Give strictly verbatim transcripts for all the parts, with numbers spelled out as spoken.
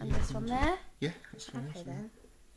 And this one there? Yeah, that's fine. Okay then.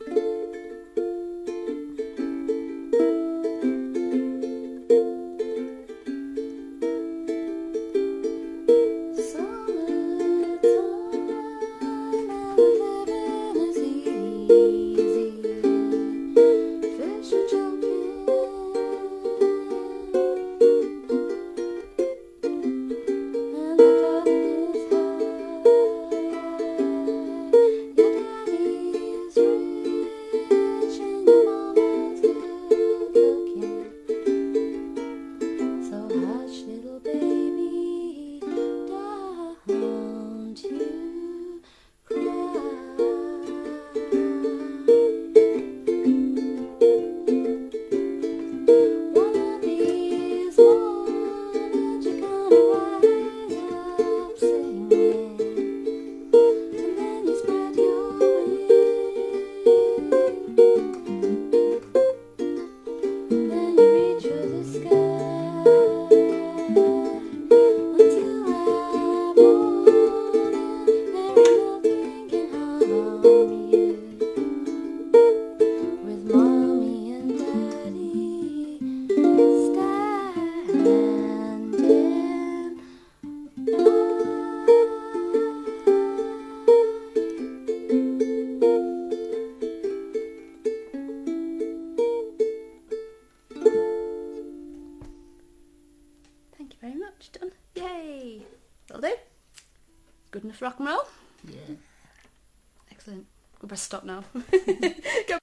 Thank you very much, done. Yay! That'll do. Good enough rock and roll? Yeah. Excellent. We better stop now. Go.